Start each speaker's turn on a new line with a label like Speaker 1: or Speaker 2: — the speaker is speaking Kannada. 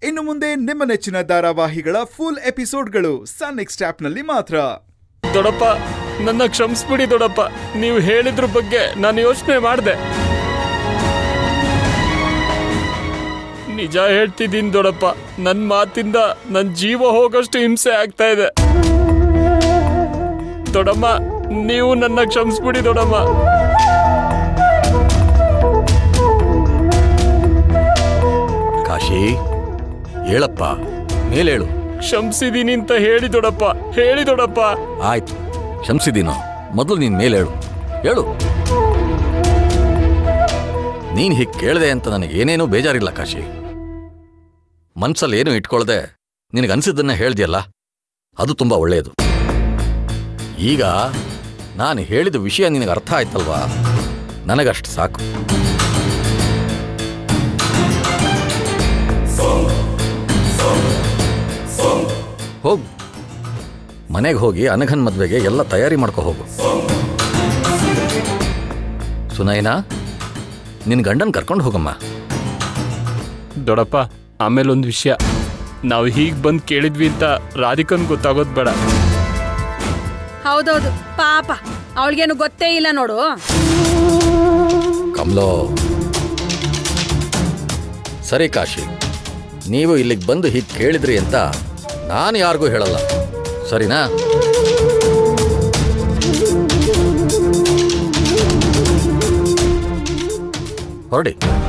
Speaker 1: ಇನ್ನು ಮುಂದೆ ನಿಮ್ಮ ನೆಚ್ಚಿನ ಧಾರಾವಾಹಿಗಳ ಫುಲ್ ಎಪಿಸೋಡ್ಗಳು ಸನ್ ನೆಕ್ಸ್ಟ್ ಆಪ್ನಲ್ಲಿ ಮಾತ್ರ.
Speaker 2: ದೊಡ್ಡಪ್ಪ, ನನ್ನ ಕ್ಷಮಿಸ್ಬಿಡಿ ದೊಡ್ಡಪ್ಪ. ನೀವು ಹೇಳಿದ್ರ ಬಗ್ಗೆ ನಾನು ಯೋಚನೆ ಮಾಡಿದೆ. ನಿಜ ಹೇಳ್ತಿದ್ದೀನಿ ದೊಡ್ಡಪ್ಪ, ನನ್ನ ಮಾತಿಂದ ನನ್ನ ಜೀವ ಹೋಗೋಷ್ಟು ಹಿಂಸೆ ಆಗ್ತಾ ಇದೆ. ದೊಡ್ಡಮ್ಮ, ನೀವು ನನ್ನ ಕ್ಷಮಿಸ್ಬಿಡಿ ದೊಡ್ಡಮ್ಮ.
Speaker 3: ಕಾಶಿ, ಹೇಳಪ್ಪ, ಮೇಲೇಳು.
Speaker 2: ಕ್ಷಮಿಸಿದೀನಿ ಅಂತ ಹೇಳಿ ದೊಡ್ಡಪ್ಪ, ಹೇಳಿ ದೊಡ್ಡಪ್ಪ.
Speaker 3: ಆಯ್ತು, ಕ್ಷಮಿಸಿದೀನೋ? ಮೊದಲು ನೀನು ಮೇಲೇಳು, ಹೇಳು. ನೀನು ಹೀಗೆ ಕೇಳಿದೆ ಅಂತ ನನಗೇನೇನೂ ಬೇಜಾರಿಲ್ಲ ಕಾಶಿ. ಮನ್ಸಲ್ಲಿ ಏನು ಇಟ್ಕೊಳ್ದೆ ನಿನಗನ್ಸಿದ್ದನ್ನ ಹೇಳ್ದಿಯಲ್ಲ, ಅದು ತುಂಬ ಒಳ್ಳೆಯದು. ಈಗ ನಾನು ಹೇಳಿದ ವಿಷಯ ನಿನಗೆ ಅರ್ಥ ಆಯ್ತಲ್ವಾ? ನನಗಷ್ಟು ಸಾಕು. ಹೋಗು, ಮನೆಗೆ ಹೋಗಿ ಅನಘನ್ ಮದುವೆಗೆ ಎಲ್ಲ ತಯಾರಿ ಮಾಡ್ಕೊ ಹೋಗು. ಸುನೈನಾ, ನಿನ್ನ ಗಂಡನ್ ಕರ್ಕೊಂಡು ಹೋಗಮ್ಮ.
Speaker 2: ದೊಡ್ಡಪ್ಪ, ಆಮೇಲೆ ಒಂದು ವಿಷಯ, ನಾವು ಹೀಗೆ ಬಂದು ಕೇಳಿದ್ವಿ ಅಂತ ರಾಧಿಕನ್ ಗೊತ್ತಾಗೋದು ಬೇಡ.
Speaker 4: ಹೌದೌದು, ಪಾಪ ಅವಳಿಗೇನು ಗೊತ್ತೇ ಇಲ್ಲ ನೋಡು.
Speaker 3: ಕಮಲೋ, ಸರಿ ಕಾಶಿ, ನೀವು ಇಲ್ಲಿಗೆ ಬಂದು ಹೀಗೆ ಕೇಳಿದ್ರಿ ಅಂತ ನಾನು ಯಾರಿಗೂ ಹೇಳಲ್ಲ, ಸರಿನಾ? ಹೊರಡಿ.